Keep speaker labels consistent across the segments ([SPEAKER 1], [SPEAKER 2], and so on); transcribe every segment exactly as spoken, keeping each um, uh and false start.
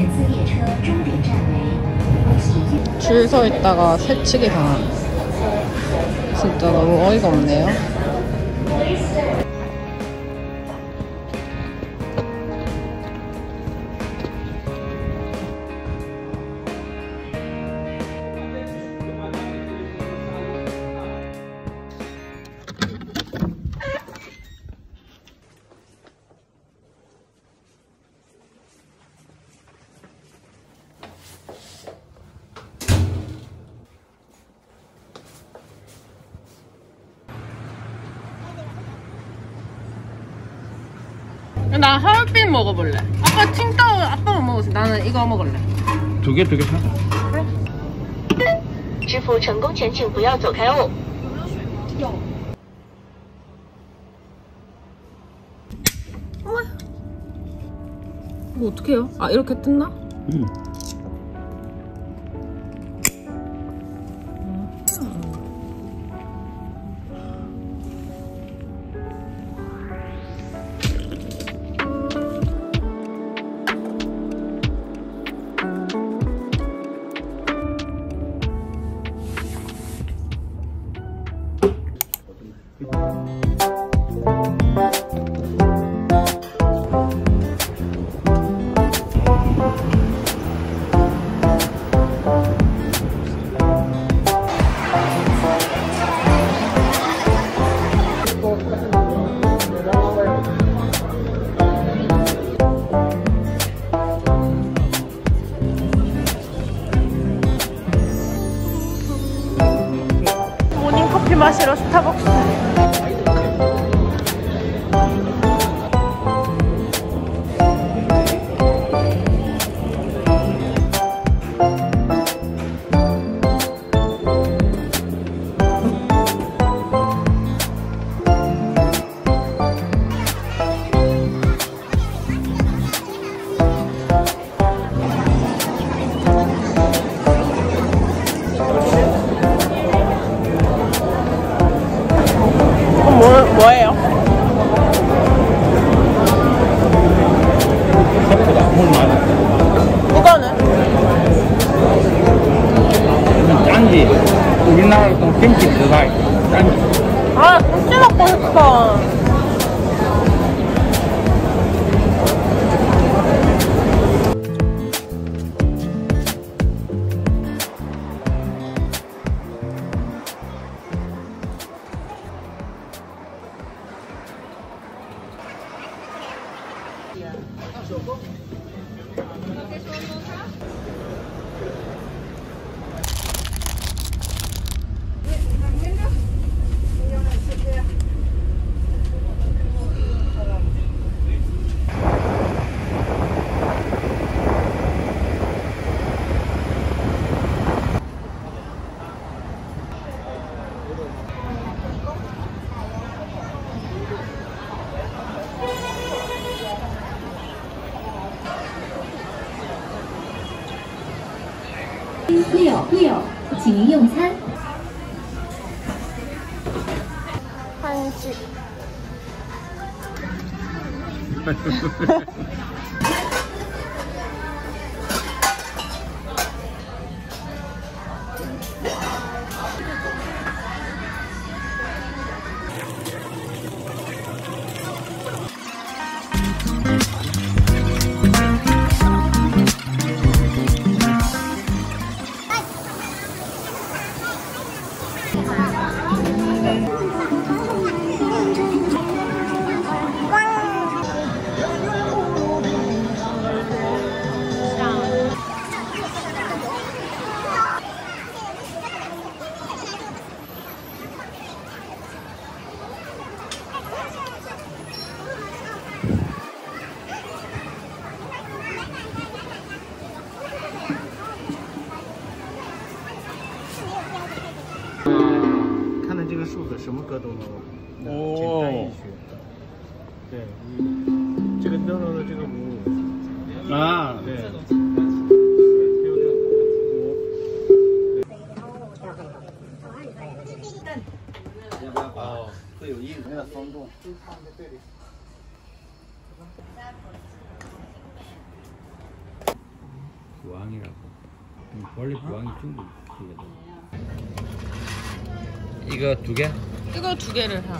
[SPEAKER 1] 줄 서 있다가 새치기 당한. 진짜 너무 어이가 없네요. 나 하얼빈 먹어볼래. 아까 칭따오 아빠가 먹었어. 나는 이거 먹을래.
[SPEAKER 2] 두 개, 두 개 사.
[SPEAKER 1] 그래.
[SPEAKER 3] 支付成功前请不要走开哦。
[SPEAKER 1] 이거 어떻게 해요? 아, 이렇게 뜯나?
[SPEAKER 2] 응.
[SPEAKER 1] 모닝커피 마시러 스타벅스. 뭐, 뭐예요? 이거는?
[SPEAKER 2] 짠지. 우리나라 또 김치 들어가. 짠지.
[SPEAKER 1] 아, 김치 먹고 싶어.
[SPEAKER 4] 六六，请您用餐。
[SPEAKER 1] 한식.
[SPEAKER 5] 这个数字什么歌都能
[SPEAKER 2] 哦
[SPEAKER 5] 简单易学。对，这个灯笼的这个五
[SPEAKER 2] 啊，
[SPEAKER 5] 对。
[SPEAKER 2] 哦，会有印那个松动。 부항이라고. 원래 부항이 중국이거든. 이거 두 개?
[SPEAKER 1] 이거 두 개를 사.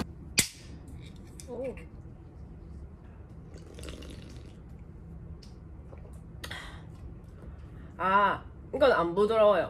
[SPEAKER 6] 아, 이건 안 부드러워요.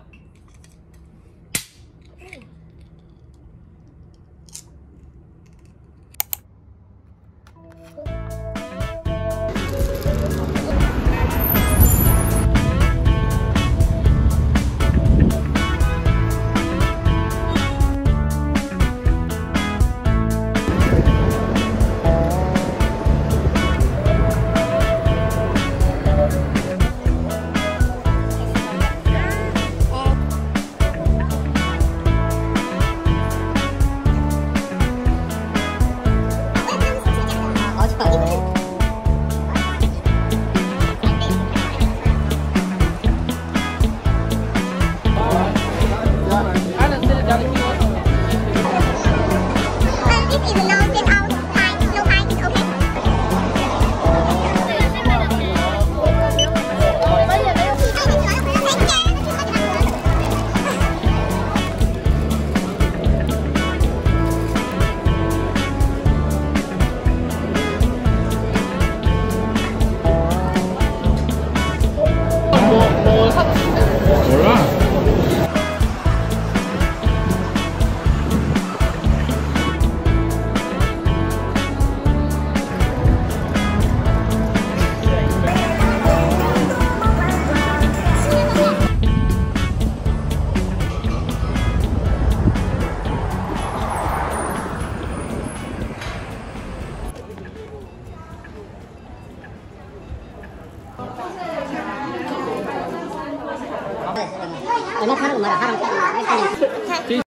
[SPEAKER 7] 얼마 파는 거 뭐라 하라고 일단은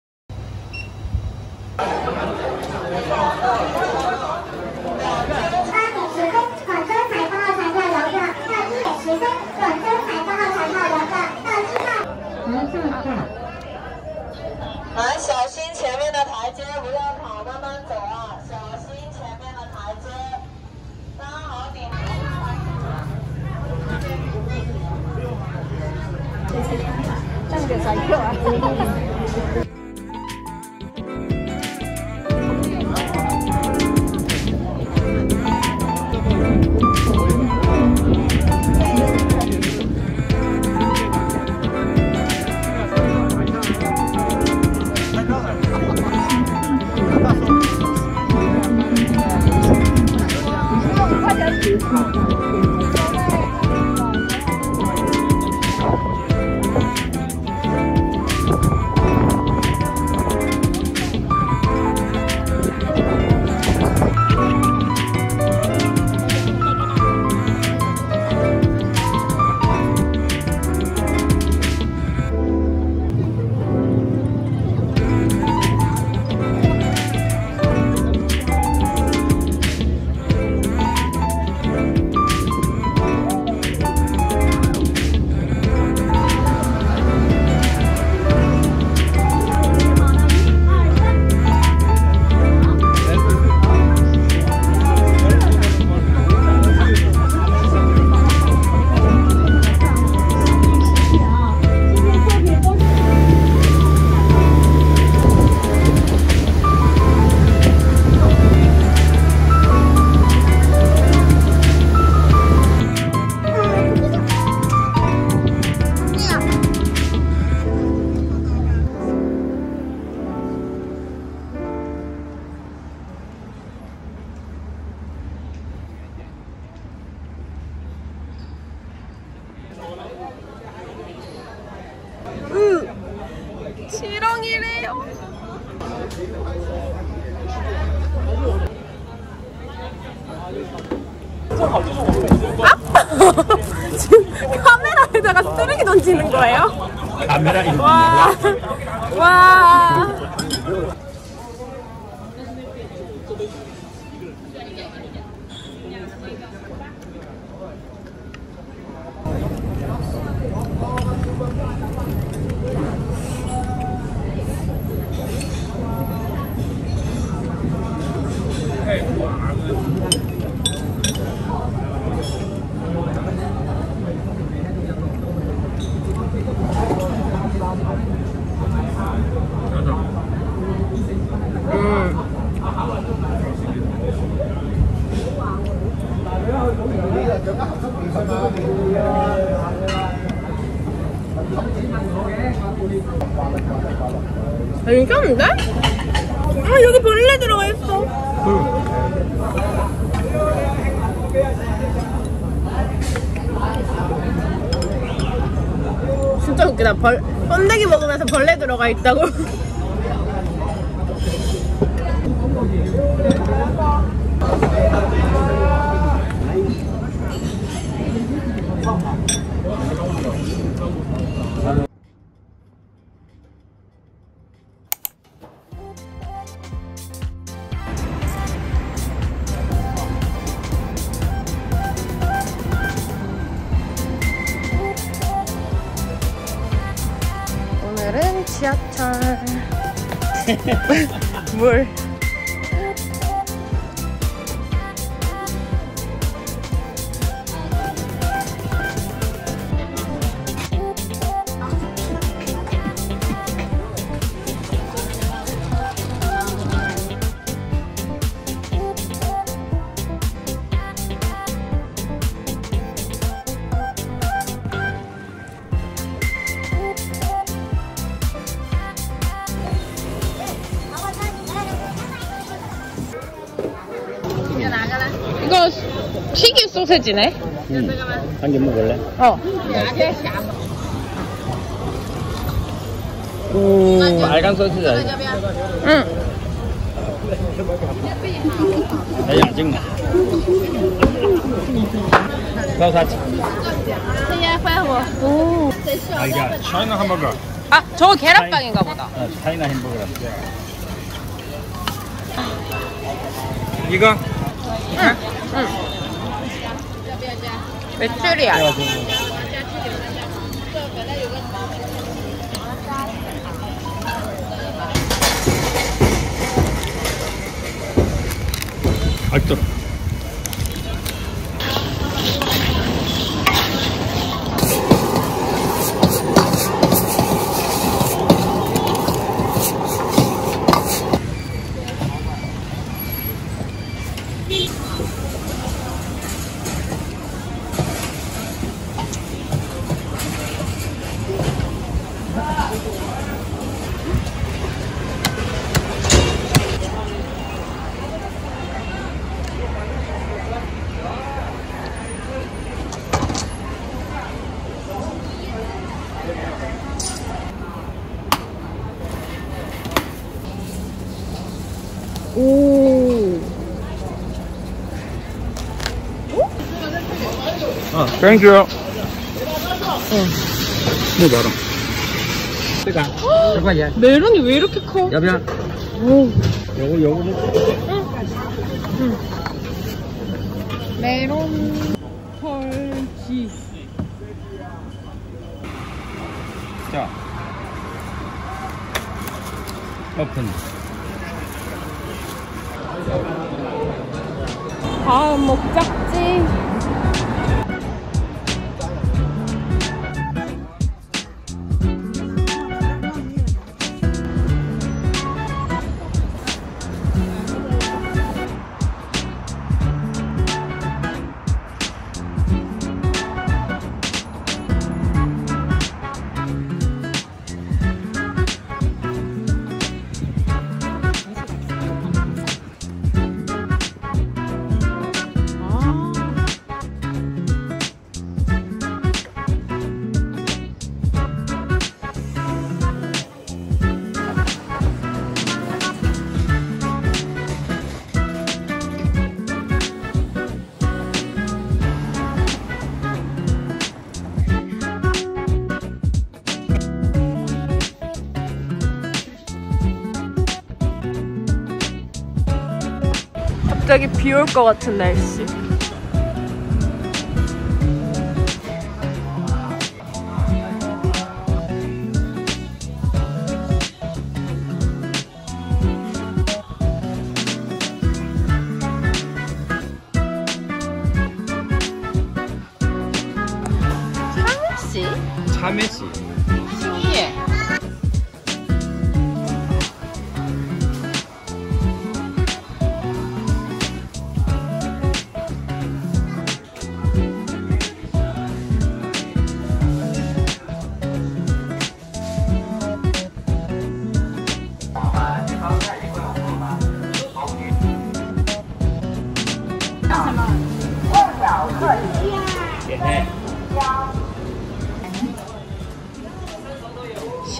[SPEAKER 3] 来，小心前面的台阶，不要跑，慢慢走啊！小心前面的台阶，刚好你。这样子才酷啊！
[SPEAKER 1] 지렁이래요. 지금 카메라에다가 쓰레기 던지는 거예요?
[SPEAKER 2] 카메라
[SPEAKER 1] 와, 와.
[SPEAKER 6] 괜찮은데? 아 여기 벌레 들어가 있어. 진짜 웃기다. 벌 번데기 먹으면서 벌레 들어가 있다고. 오늘은 지하철 물 이거 튀김 소세지네.
[SPEAKER 2] 응. 한 개 먹을래?
[SPEAKER 6] 어.
[SPEAKER 2] 오, 빨간 소스지.
[SPEAKER 6] 응.
[SPEAKER 2] 나 야증 나. 더 같이.
[SPEAKER 6] 오.
[SPEAKER 2] 알게. 차이나 햄버거.
[SPEAKER 6] 아, 저거 계란빵인가 보다.
[SPEAKER 2] 어, 차이나 햄버거라. 이거?
[SPEAKER 6] 응. 응. 메추리알.
[SPEAKER 2] 맛있어.
[SPEAKER 6] 오.
[SPEAKER 2] 어, 땡큐. 어. 뭐 봐라. 뜨가. 잠깐만.
[SPEAKER 6] 메론이 왜 이렇게 커?
[SPEAKER 2] 여보야.
[SPEAKER 6] 오.
[SPEAKER 2] 요거 요거.
[SPEAKER 6] 응. 응. 메론 펄지.
[SPEAKER 2] 자. 오픈.
[SPEAKER 6] 아, 먹작지. 갑자기 비 올 것 같은 날씨. 참씨?
[SPEAKER 2] 참외씨.
[SPEAKER 6] 신기해.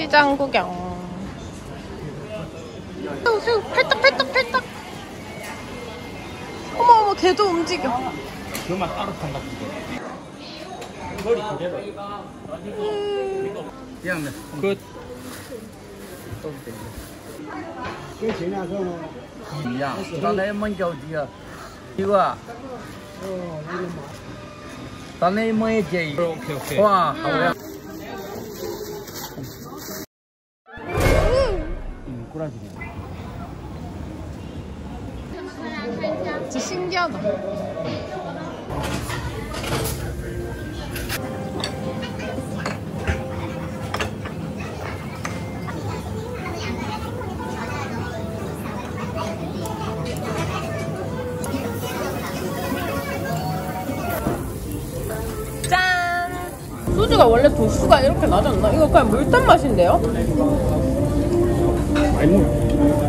[SPEAKER 1] 시장 구경. 새우 새우 팔딱 팔딱 팔딱. 어머 어머 걔도 움직여.
[SPEAKER 2] 그만 따로 판다. 그냥 끝.
[SPEAKER 8] 一样，刚才焖脚鸡，一个，刚才焖一鸡，
[SPEAKER 2] 오케이 오케이.
[SPEAKER 8] 와,好呀。
[SPEAKER 2] 음, 꼬라지.
[SPEAKER 1] 진짜 신기하다. 짠! 소주가 원래 도수가 이렇게 나지 않나? 이거 그냥 물탄 맛인데요?
[SPEAKER 2] 많이 먹어.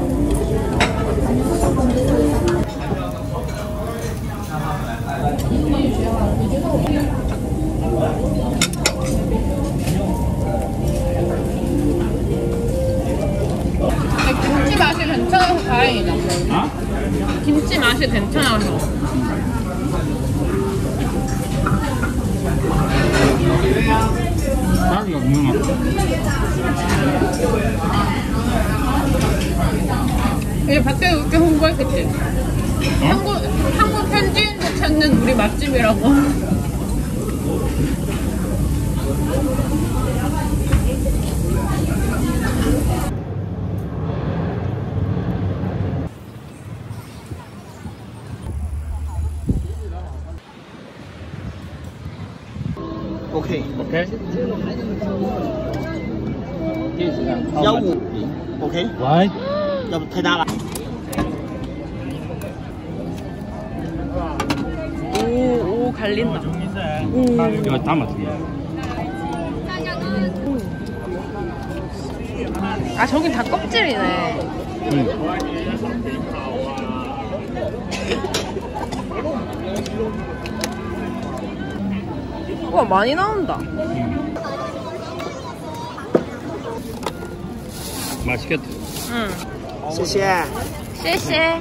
[SPEAKER 1] 김치 맛이 괜찮아서 다행이다.
[SPEAKER 2] 어?
[SPEAKER 1] 김치 맛이 괜찮아서.
[SPEAKER 2] 자기가 유명한.
[SPEAKER 1] 이제 밖에 이렇게 홍보했겠지? 한국, 한국 현지인도 찾는 우리 맛집이라고.
[SPEAKER 5] OK
[SPEAKER 2] 오케이.
[SPEAKER 5] 幺五 OK，
[SPEAKER 2] 와이.
[SPEAKER 5] 要不太大了。
[SPEAKER 1] 오, 오, 갈린다.
[SPEAKER 2] 이거 담아 두 개.
[SPEAKER 1] 아, 저긴 다 껍질이네.
[SPEAKER 2] 응.
[SPEAKER 1] 우와, 많이 나온다.
[SPEAKER 2] 맛있겠다.
[SPEAKER 1] 응.
[SPEAKER 5] 谢谢。
[SPEAKER 1] 谢谢.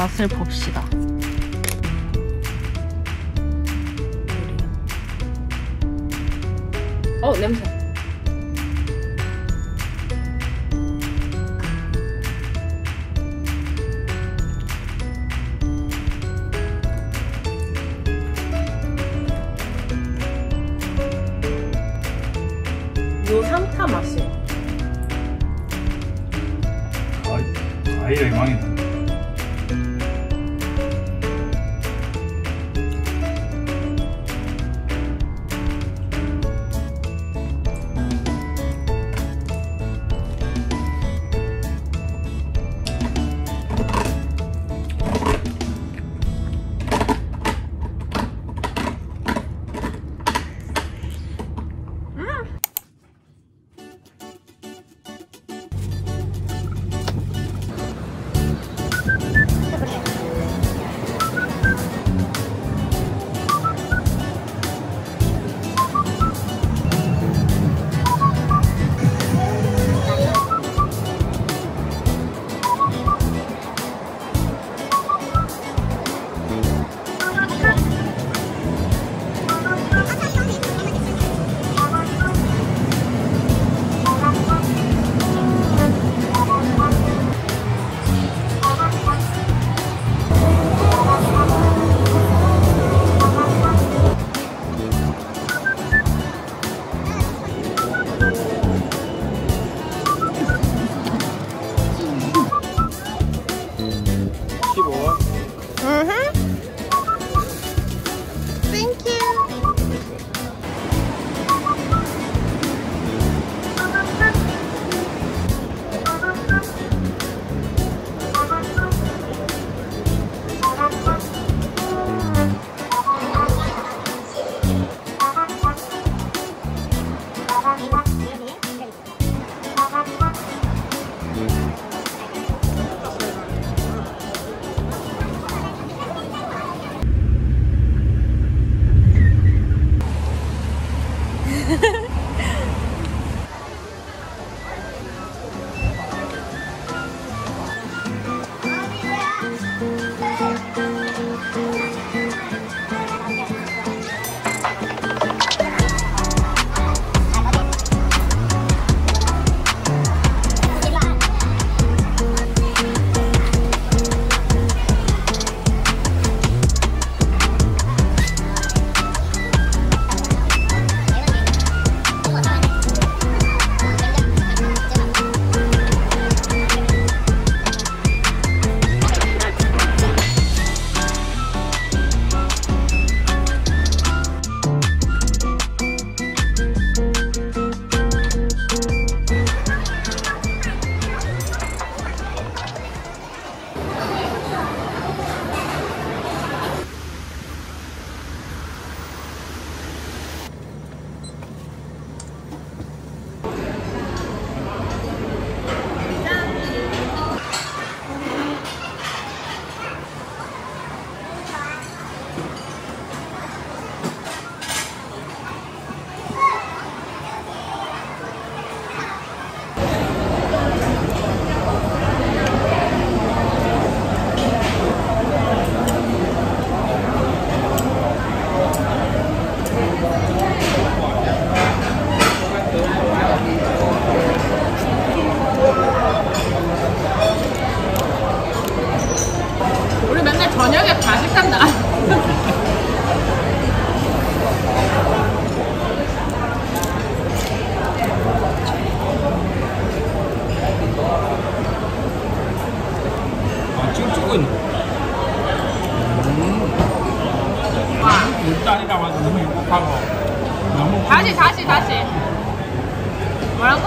[SPEAKER 1] 맛을 봅시다. 어, 냄새. 요 상타 맛이에요.
[SPEAKER 2] 아이의 왕이다.
[SPEAKER 1] 저녁에 과식한다.
[SPEAKER 2] 아, 지금 찍고 있는 거. 음. 와. 일단이라고 해서 너무 행복하고. 너무.
[SPEAKER 1] 다시, 다시, 다시. 뭐라고?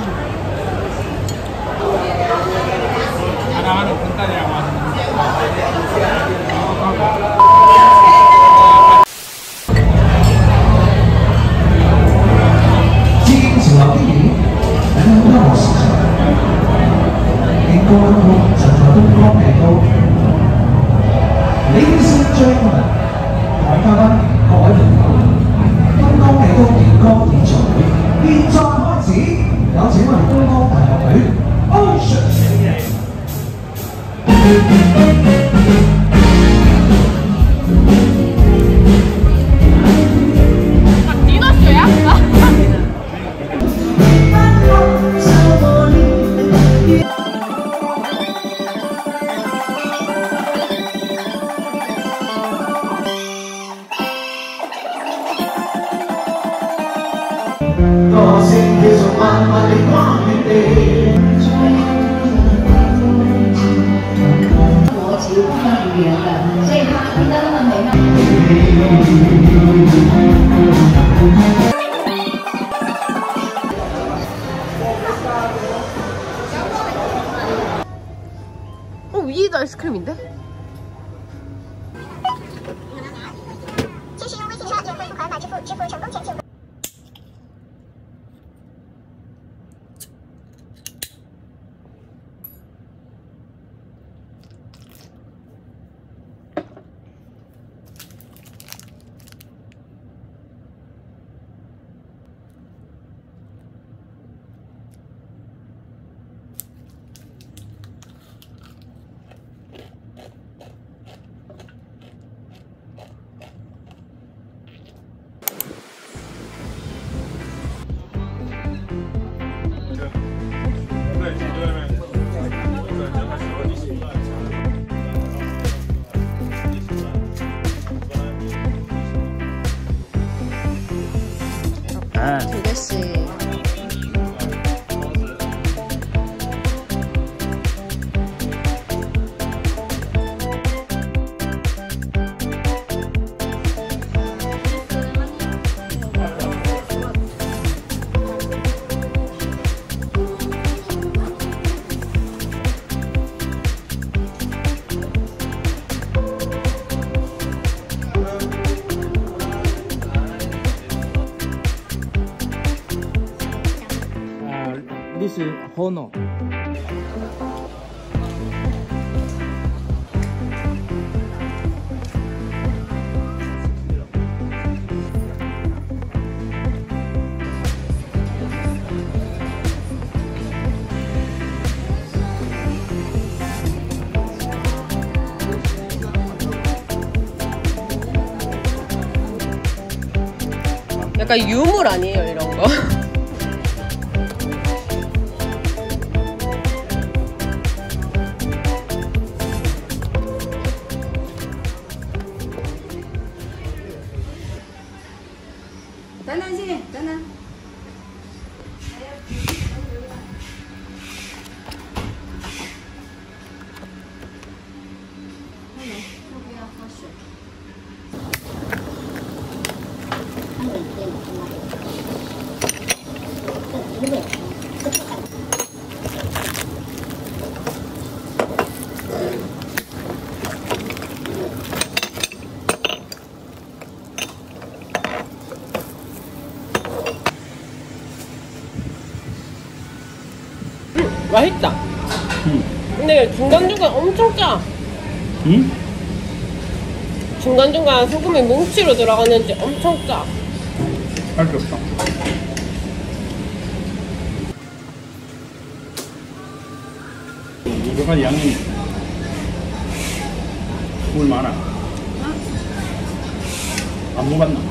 [SPEAKER 2] 사랑하는 큰딸이라고 하는
[SPEAKER 9] Ladies and gentlemen， 大家好，各位朋友，東江地都健康演唱會現在開始，有請我哋東江大樂隊 Ocean。
[SPEAKER 4] 国籍不分语言的，所以他听到那么美妙。
[SPEAKER 1] 어, 위에도 아이스크림인데? 두 개씩.
[SPEAKER 8] This is Honor.
[SPEAKER 1] 약간 유물 아니에요, 이런 거? 맛있다.
[SPEAKER 8] 응.
[SPEAKER 1] 근데 중간중간 엄청 짜.
[SPEAKER 8] 응?
[SPEAKER 1] 중간중간 소금이 뭉치로 들어가는지 엄청 짜.
[SPEAKER 8] 할 수 없다. 이거가 양이 물 많아. 안 먹었나?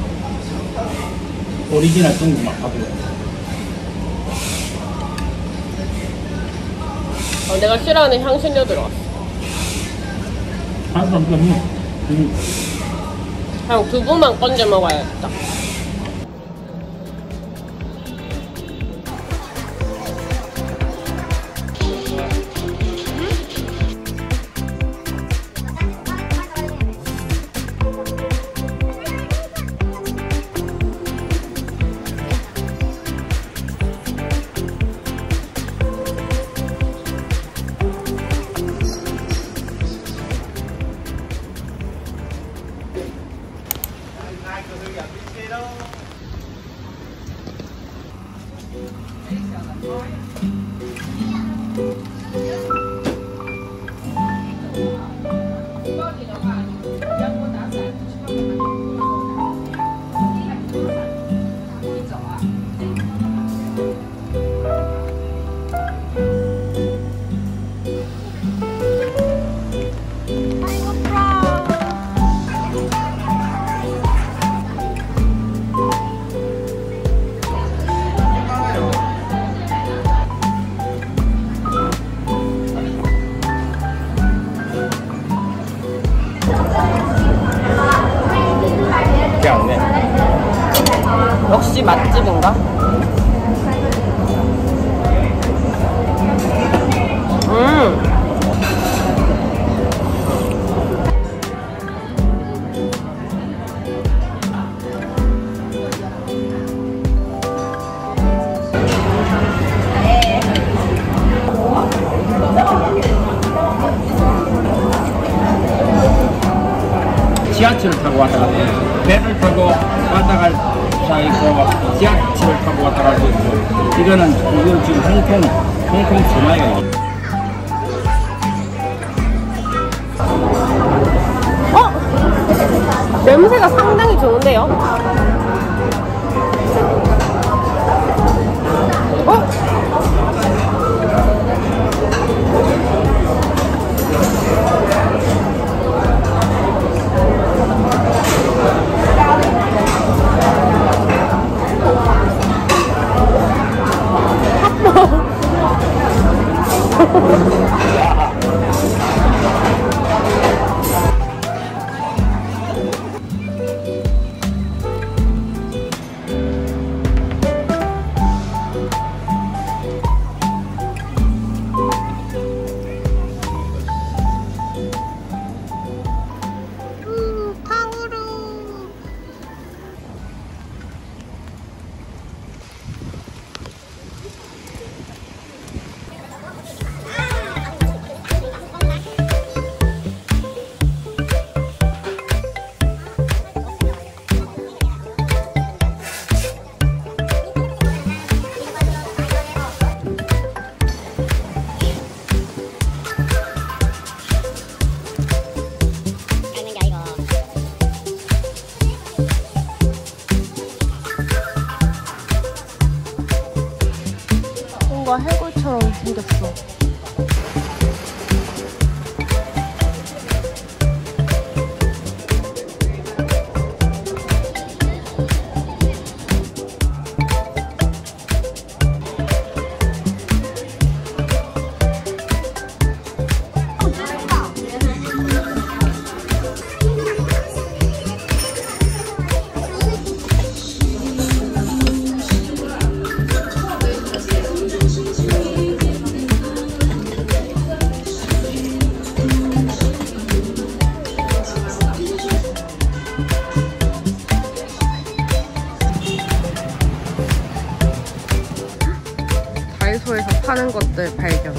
[SPEAKER 8] 오리지널 중국 맛 가보자.
[SPEAKER 1] 어, 내가 싫어하는 향신료 들어갔어.
[SPEAKER 8] 한 사람 때문에. 응.
[SPEAKER 1] 그냥 두부만 건져 먹어야겠다. 역시 맛집인가?
[SPEAKER 2] 지하철을 타고 왔다 갔다 해요. 배를 타고 왔다 갈 차 있고 지하철을 타고 왔다 갈 수 있고 이거는 이건 지금 홍콩 홍콩 주마이가
[SPEAKER 6] 어? 냄새가 상당히 좋은데요? 어? 뭔가 해골처럼 생겼어. 다이소에서 파는 것들 발견.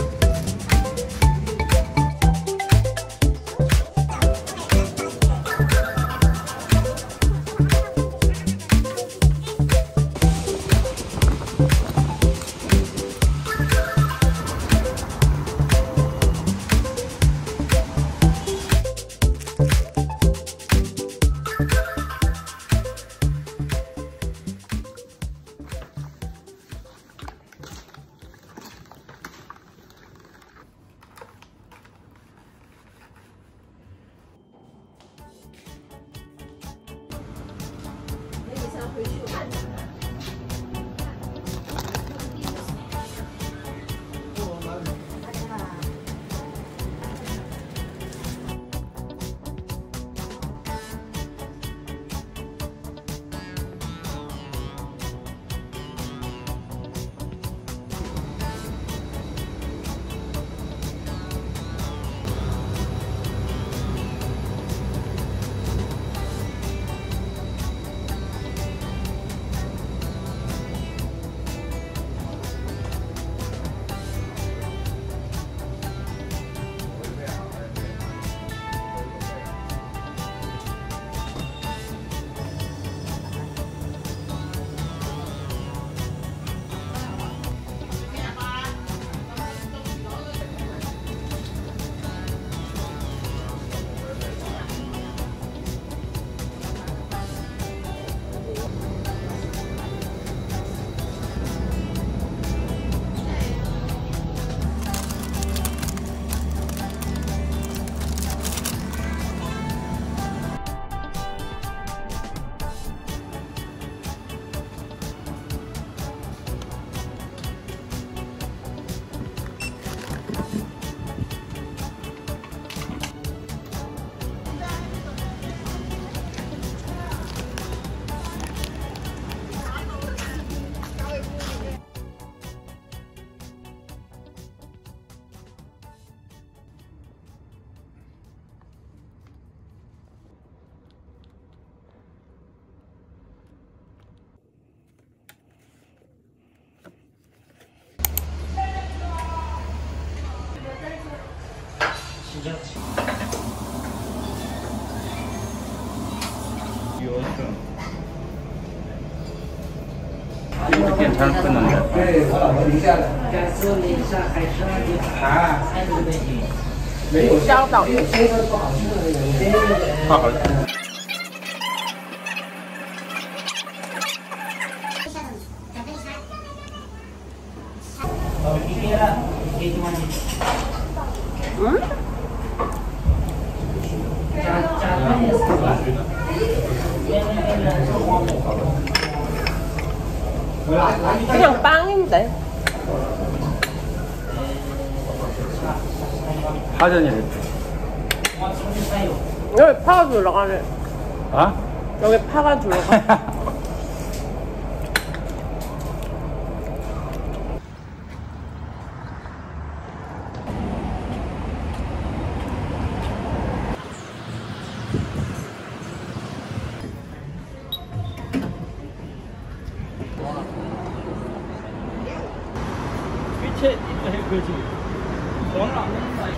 [SPEAKER 2] 이거 괜찮을 뻔한데.
[SPEAKER 9] 对，我老婆留下了。感受了一下海参的茶，没有香导游说的不好吃的有些人。
[SPEAKER 2] 好好吃。
[SPEAKER 6] 그냥 빵인데.
[SPEAKER 2] 파전이
[SPEAKER 6] 여기 파가 들어가네.
[SPEAKER 2] 아?
[SPEAKER 6] 여기 파가 들어가.
[SPEAKER 2] 밑에 그지. 돈을 안 낸다.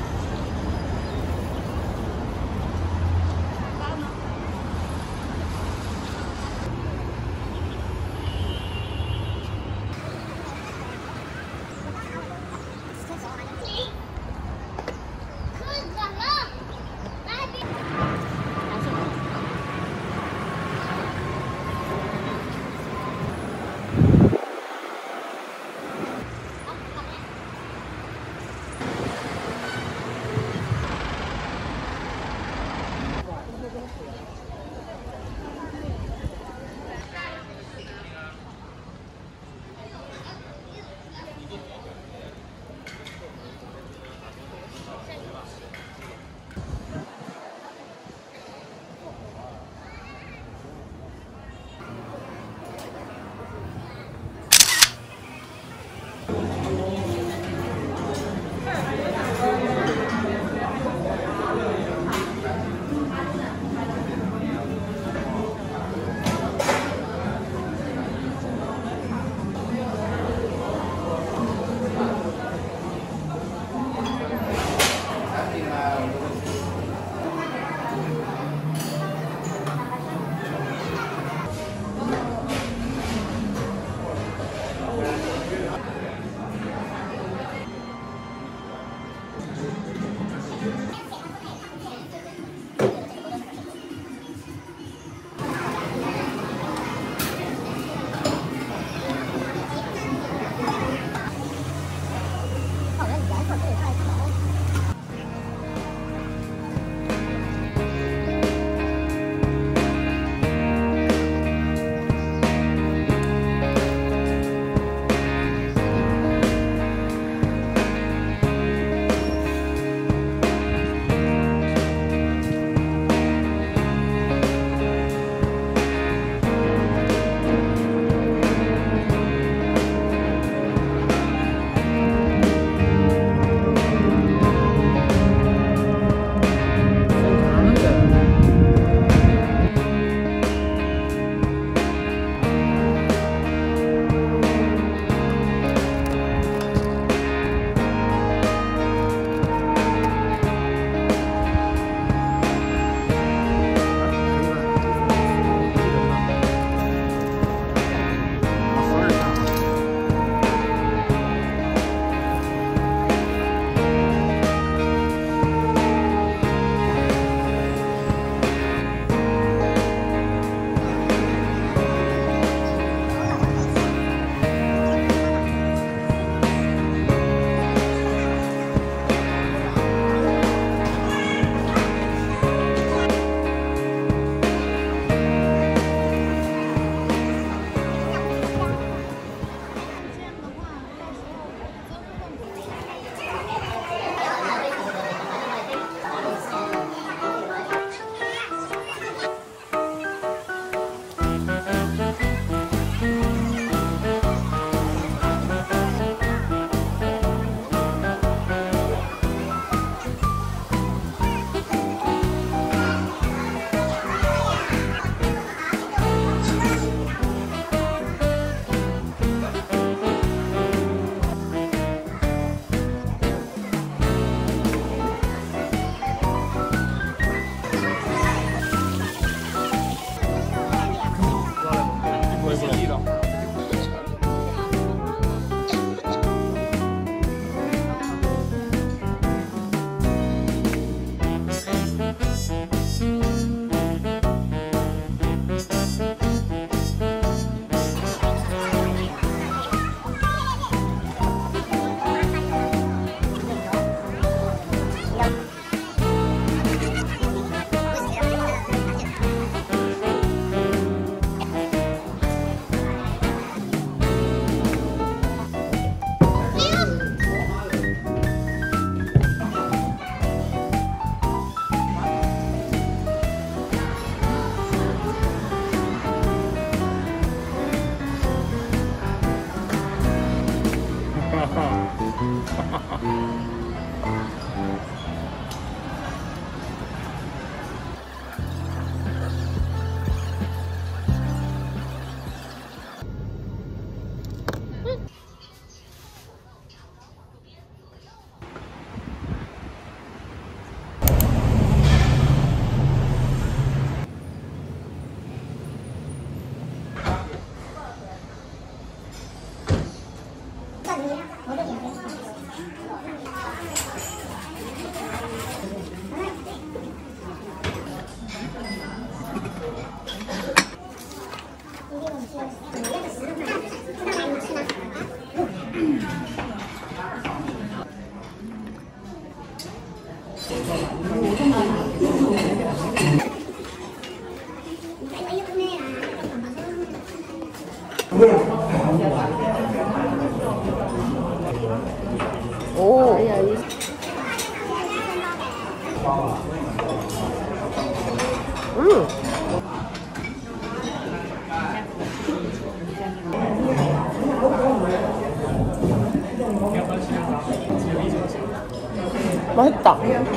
[SPEAKER 1] 오. 음. 맛있다.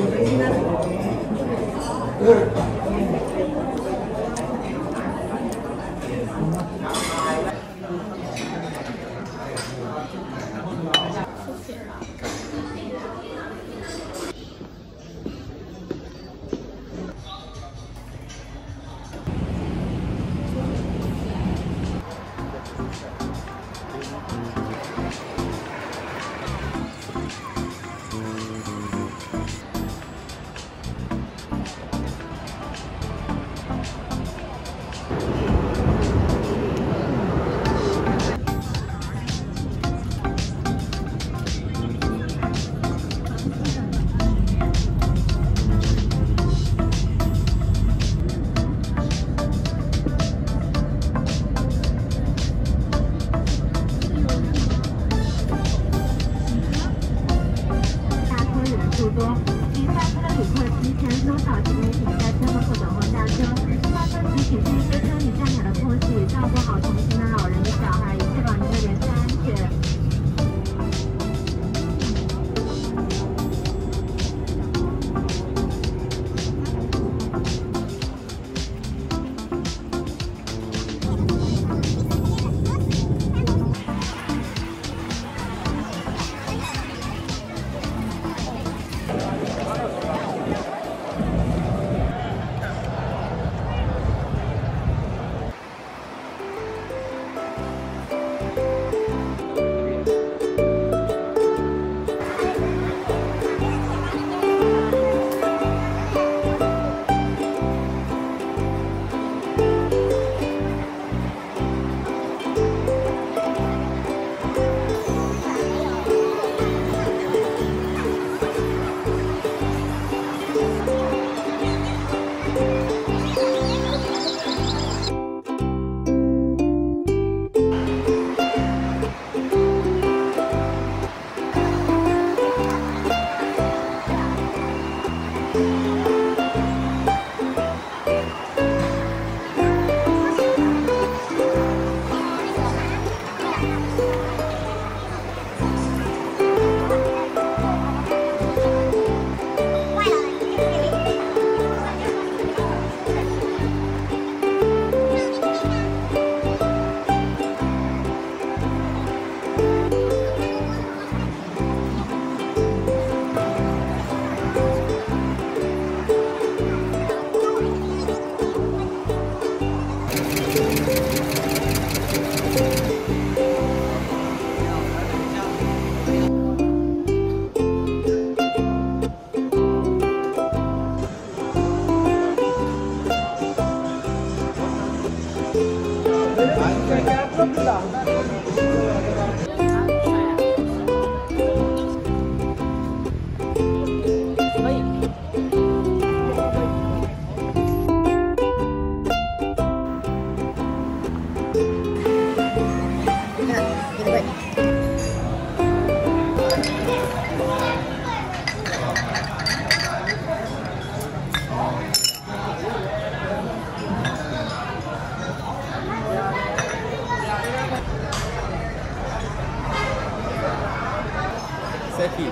[SPEAKER 5] Seki.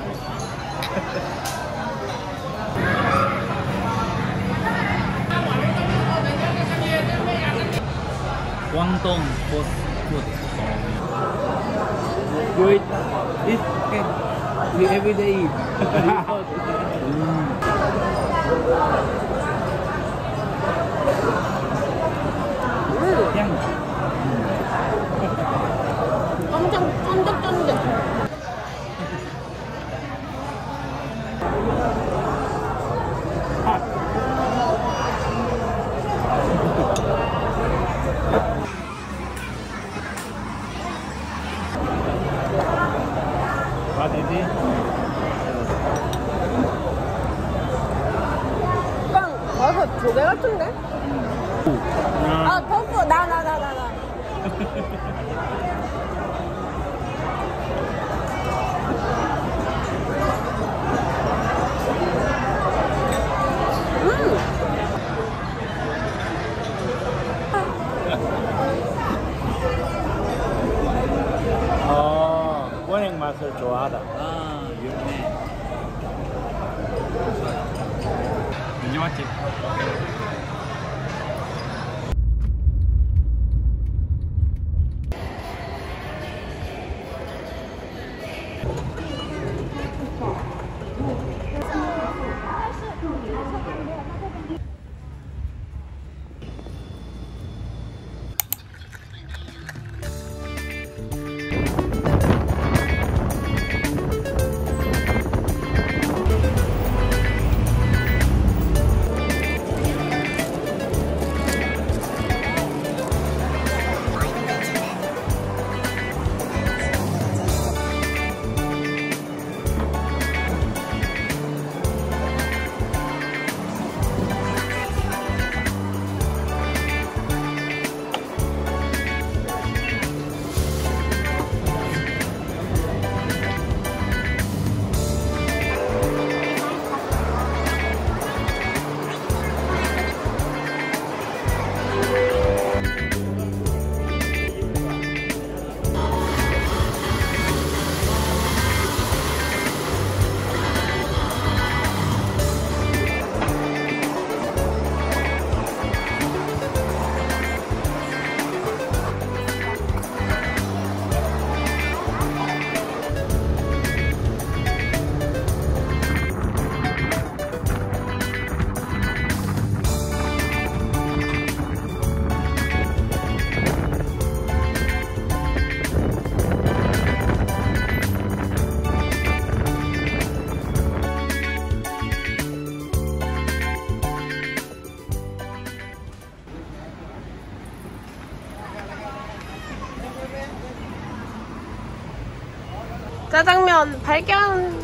[SPEAKER 5] Guangdong food. Good. This can we every day eat. Yang.
[SPEAKER 1] 엄청 쫀득쫀득.
[SPEAKER 5] What is it?
[SPEAKER 6] 조개 같은데? 아, 토fu. 나, 나, 나, 나, 나.
[SPEAKER 5] 어, 원액 맛을 좋아하다.
[SPEAKER 2] 아, 유명해. 이제 왔지?
[SPEAKER 6] 짜장면 발견.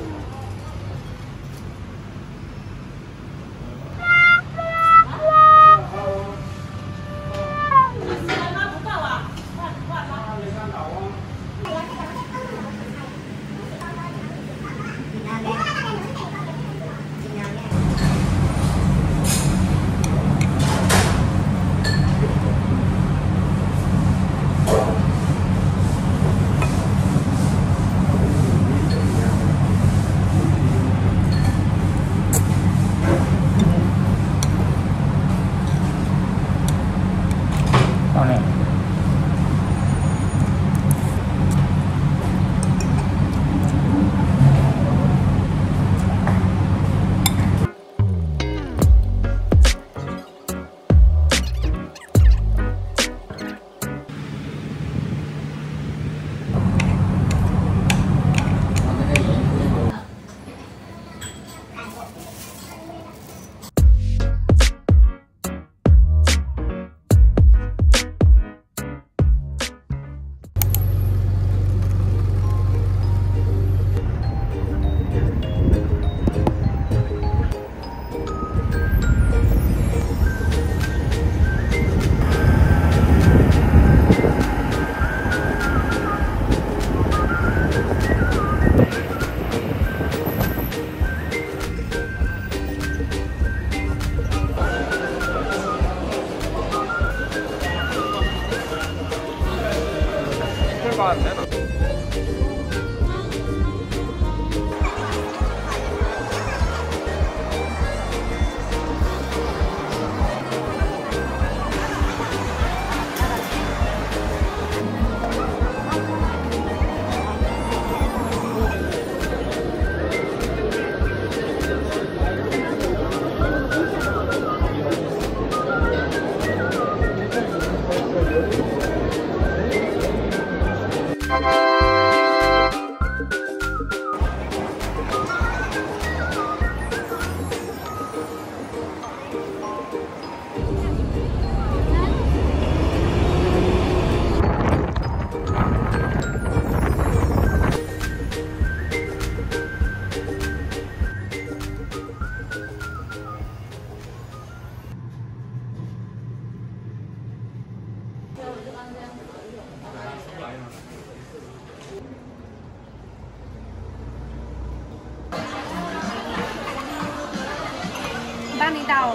[SPEAKER 6] 道。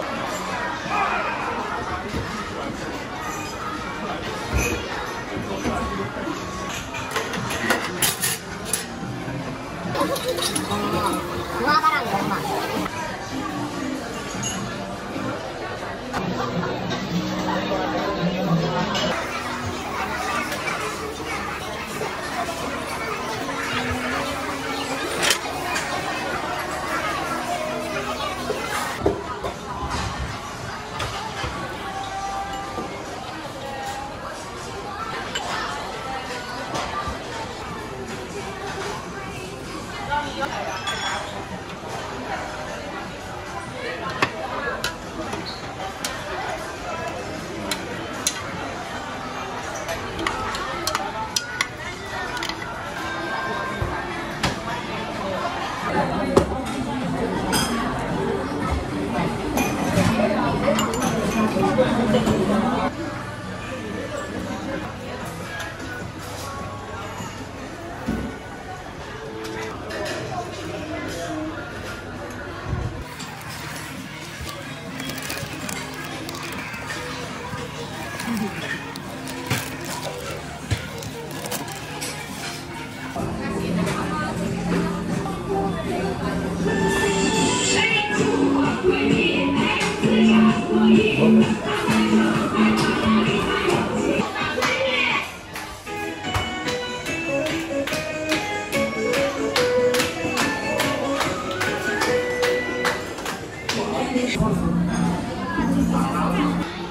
[SPEAKER 7] 五花八让人嘛。
[SPEAKER 3] Thank you.